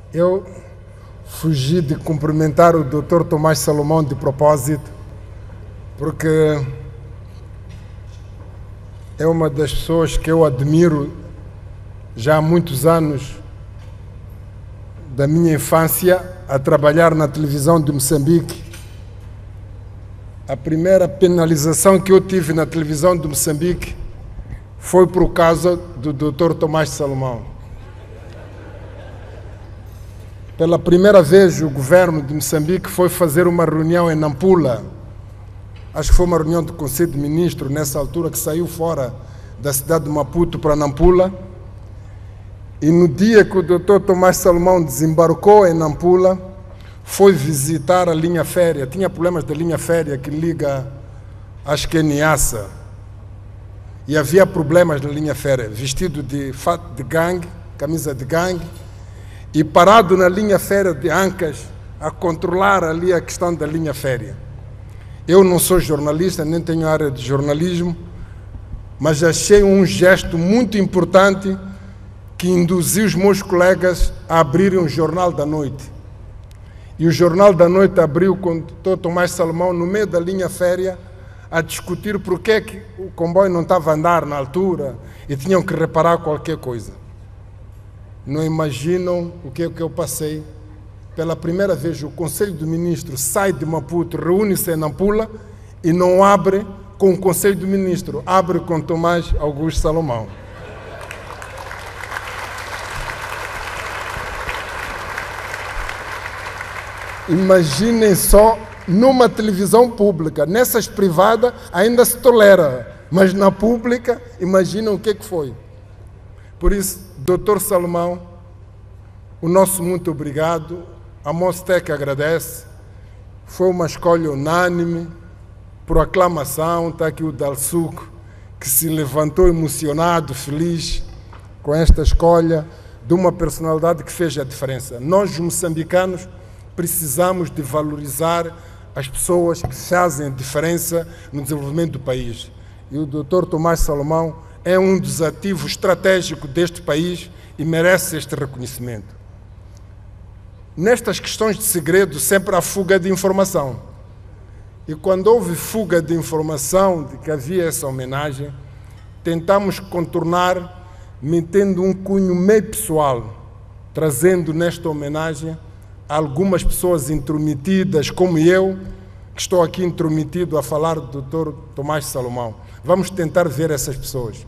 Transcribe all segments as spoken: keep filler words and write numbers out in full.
Eu fugi de cumprimentar o doutor Tomás Salomão de propósito, porque é uma das pessoas que eu admiro já há muitos anos da minha infância a trabalhar na televisão de Moçambique. A primeira penalização que eu tive na televisão de Moçambique foi por causa do doutor Tomás Salomão. Pela primeira vez, o governo de Moçambique foi fazer uma reunião em Nampula. Acho que foi uma reunião do Conselho de Ministros, nessa altura, que saiu fora da cidade de Maputo para Nampula. E no dia que o doutor Tomás Salomão desembarcou em Nampula, foi visitar a linha férrea. Tinha problemas da linha férrea que liga, acho que é Niassa. E havia problemas na linha férrea, vestido de fato de gangue, camisa de gangue, e parado na linha férrea de Ancas a controlar ali a questão da linha férrea. Eu não sou jornalista, nem tenho área de jornalismo, mas achei um gesto muito importante que induziu os meus colegas a abrirem um Jornal da Noite. E o Jornal da Noite abriu com o doutor Tomás Salomão no meio da linha férrea a discutir por que que o comboio não estava a andar na altura e tinham que reparar qualquer coisa. Não imaginam o que é que eu passei. Pela primeira vez o Conselho de Ministros sai de Maputo, reúne-se em Nampula e não abre com o Conselho de Ministros, abre com Tomás Augusto Salomão. Imaginem só, numa televisão pública, nessas privadas ainda se tolera, mas na pública, imaginem o que é que foi. Por isso, doutor Salomão, o nosso muito obrigado, a Mostec agradece, foi uma escolha unânime, por aclamação, está aqui o Dalsuco, que se levantou emocionado, feliz com esta escolha de uma personalidade que fez a diferença. Nós, moçambicanos, precisamos de valorizar as pessoas que fazem a diferença no desenvolvimento do país. E o doutor Tomás Salomão é um dos ativos estratégicos deste país e merece este reconhecimento. Nestas questões de segredo, sempre há fuga de informação. E quando houve fuga de informação de que havia essa homenagem, tentamos contornar, metendo um cunho meio pessoal, trazendo nesta homenagem algumas pessoas intrometidas, como eu, que estou aqui intrometido a falar do doutor Tomás Salomão. Vamos tentar ver essas pessoas.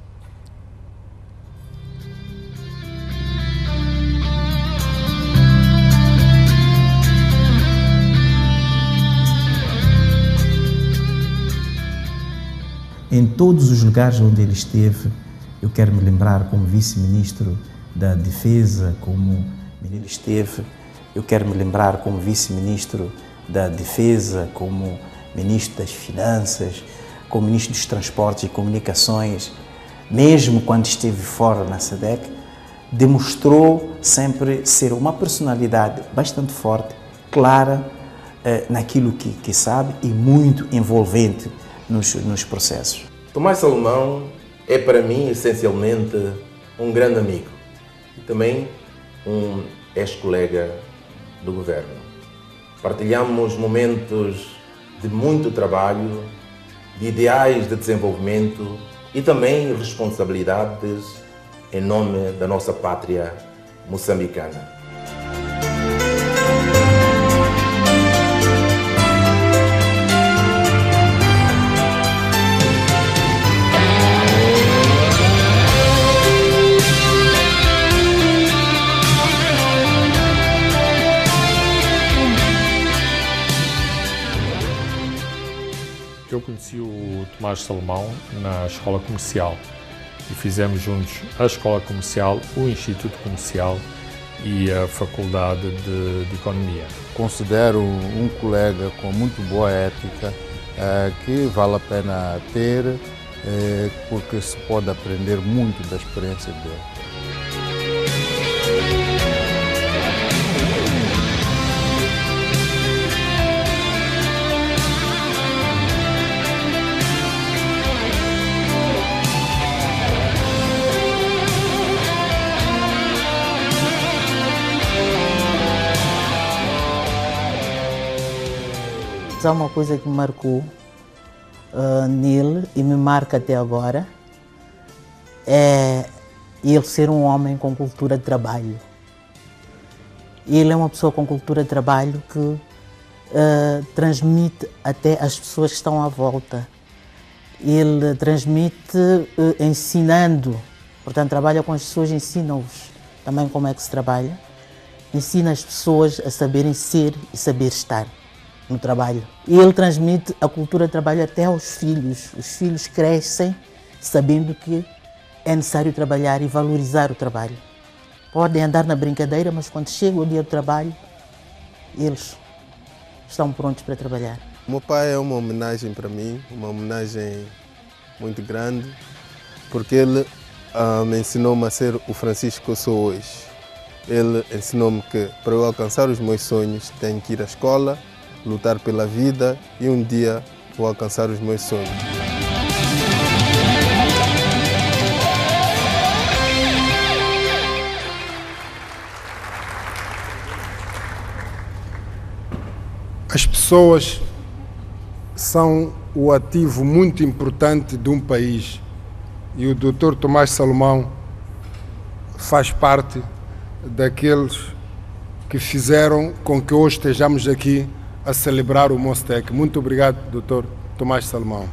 Em todos os lugares onde ele esteve, eu quero me lembrar como vice-ministro da Defesa, como ele esteve, eu quero me lembrar como vice-ministro da Defesa, como ministro das Finanças, como ministro dos Transportes e Comunicações, mesmo quando esteve fora na SADC, demonstrou sempre ser uma personalidade bastante forte, clara eh, naquilo que, que sabe e muito envolvente nos, nos processos. Tomás Salomão é para mim essencialmente um grande amigo e também um ex-colega do governo. Partilhamos momentos de muito trabalho, de ideais de desenvolvimento e também responsabilidades em nome da nossa pátria moçambicana. Eu conheci o Tomás Salomão na escola comercial e fizemos juntos a escola comercial, o Instituto Comercial e a Faculdade de, de Economia. Considero um colega com muito boa ética, eh, que vale a pena ter, eh, porque se pode aprender muito da experiência dele. Há uma coisa que me marcou uh, nele e me marca até agora, é ele ser um homem com cultura de trabalho. Ele é uma pessoa com cultura de trabalho que uh, transmite até as pessoas que estão à volta. Ele transmite uh, ensinando, portanto trabalha com as pessoas, ensina-os também como é que se trabalha, ensina as pessoas a saberem ser e saber estar no trabalho. E ele transmite a cultura de trabalho até aos filhos. Os filhos crescem sabendo que é necessário trabalhar e valorizar o trabalho. Podem andar na brincadeira, mas quando chega o dia do trabalho, eles estão prontos para trabalhar. O meu pai é uma homenagem para mim, uma homenagem muito grande, porque ele uh, me ensinou-me a ser o Francisco que eu sou hoje. Ele ensinou-me que para eu alcançar os meus sonhos tenho que ir à escola, lutar pela vida e um dia vou alcançar os meus sonhos. As pessoas são o ativo muito importante de um país e o doutor Tomás Salomão faz parte daqueles que fizeram com que hoje estejamos aqui a celebrar o Mostec. Muito obrigado, doutor Tomás Salomão.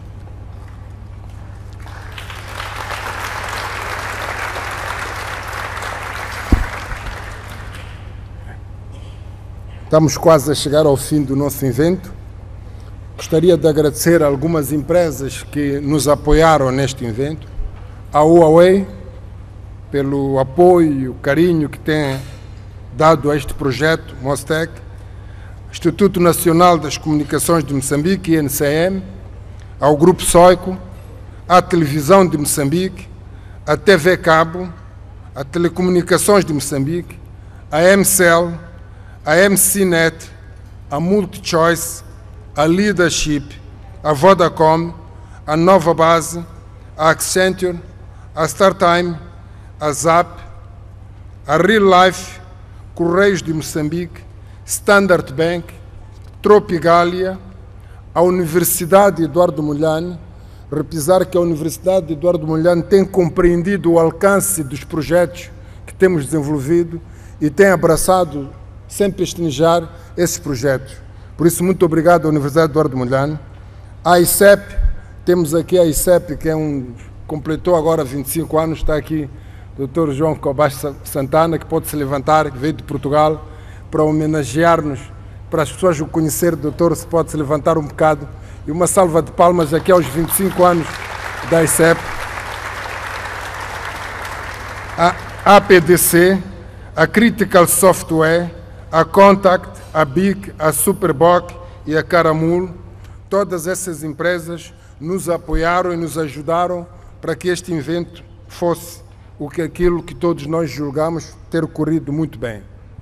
Estamos quase a chegar ao fim do nosso evento. Gostaria de agradecer a algumas empresas que nos apoiaram neste evento. A Huawei, pelo apoio e o carinho que tem dado a este projeto Mostec, Instituto Nacional das Comunicações de Moçambique, I N C M, ao Grupo Soico, à Televisão de Moçambique, a T V Cabo, a Telecomunicações de Moçambique, a M C L, a M C Net, a MultiChoice, a Leadership, a Vodacom, a Nova Base, a Accenture, a StarTime, a Zap, a Real Life, Correios de Moçambique, Standard Bank, Tropigalia, a Universidade Eduardo Mondlane. Repisar que a Universidade Eduardo Mondlane tem compreendido o alcance dos projetos que temos desenvolvido e tem abraçado, sem pestanejar, esses projetos. Por isso, muito obrigado à Universidade Eduardo Mondlane. A I C E P, temos aqui a I C E P, que é um, completou agora vinte e cinco anos, está aqui o doutor João Cobas Santana, que pode se levantar, que veio de Portugal, para homenagear-nos, para as pessoas o conhecerem, doutor, se pode se levantar um bocado. E uma salva de palmas aqui aos vinte e cinco anos da I C E P. A APDC, a Critical Software, a Contact, a B I C, a Superboc e a Caramul, todas essas empresas nos apoiaram e nos ajudaram para que este evento fosse o que aquilo que todos nós julgamos ter corrido muito bem.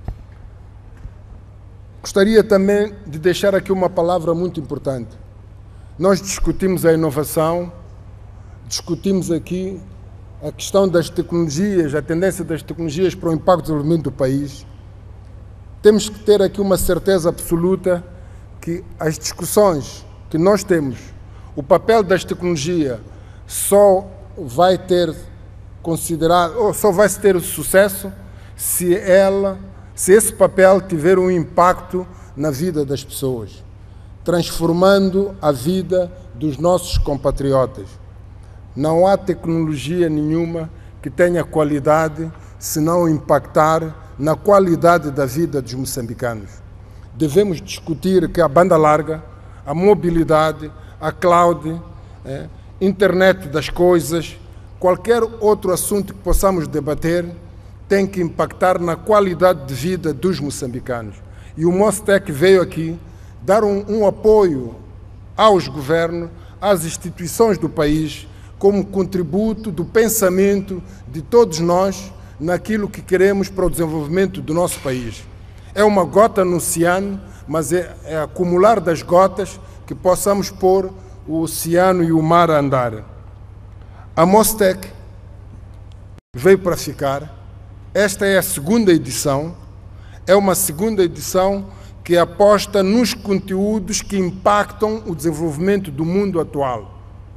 Gostaria também de deixar aqui uma palavra muito importante. Nós discutimos a inovação, discutimos aqui a questão das tecnologias, a tendência das tecnologias para o impacto do desenvolvimento do país. Temos que ter aqui uma certeza absoluta que as discussões que nós temos, o papel das tecnologias só vai ter considerado, ou só vai ter sucesso se ela, se esse papel tiver um impacto na vida das pessoas, transformando a vida dos nossos compatriotas. Não há tecnologia nenhuma que tenha qualidade se não impactar na qualidade da vida dos moçambicanos. Devemos discutir que a banda larga, a mobilidade, a cloud, é, internet das coisas, qualquer outro assunto que possamos debater tem que impactar na qualidade de vida dos moçambicanos. E o Mostec veio aqui dar um, um apoio aos governos, às instituições do país, como contributo do pensamento de todos nós naquilo que queremos para o desenvolvimento do nosso país. É uma gota no oceano, mas é, é acumular das gotas que possamos pôr o oceano e o mar a andar. A Mostec veio para ficar. Esta é a segunda edição. É uma segunda edição que aposta nos conteúdos que impactam o desenvolvimento do mundo atual.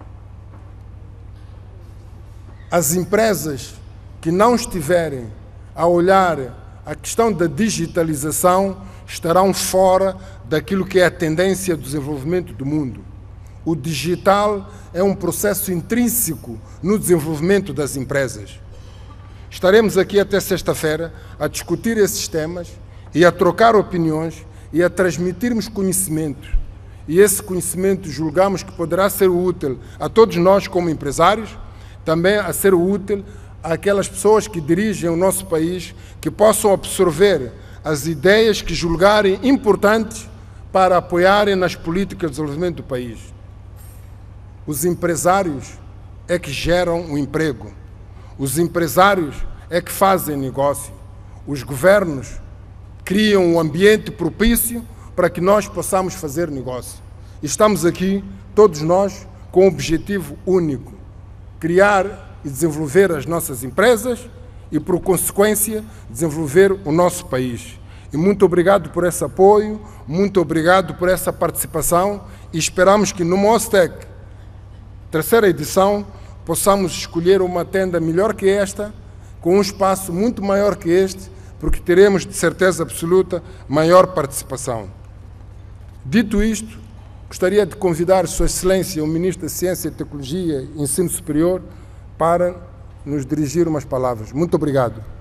As empresas que não estiverem a olhar a questão da digitalização estarão fora daquilo que é a tendência do desenvolvimento do mundo. O digital é um processo intrínseco no desenvolvimento das empresas. Estaremos aqui até sexta-feira a discutir esses temas e a trocar opiniões e a transmitirmos conhecimento. E esse conhecimento julgamos que poderá ser útil a todos nós como empresários, também a ser útil àquelas pessoas que dirigem o nosso país, que possam absorver as ideias que julgarem importantes para apoiarem nas políticas de desenvolvimento do país. Os empresários é que geram o emprego. Os empresários é que fazem negócio. Os governos criam um ambiente propício para que nós possamos fazer negócio. Estamos aqui, todos nós, com um objetivo único: criar e desenvolver as nossas empresas e, por consequência, desenvolver o nosso país. E muito obrigado por esse apoio, muito obrigado por essa participação e esperamos que no Mostec, terceira edição, possamos escolher uma tenda melhor que esta, com um espaço muito maior que este, porque teremos, de certeza absoluta, maior participação. Dito isto, gostaria de convidar Sua Excelência, o Ministro da Ciência, Tecnologia e Ensino Superior, para nos dirigir umas palavras. Muito obrigado.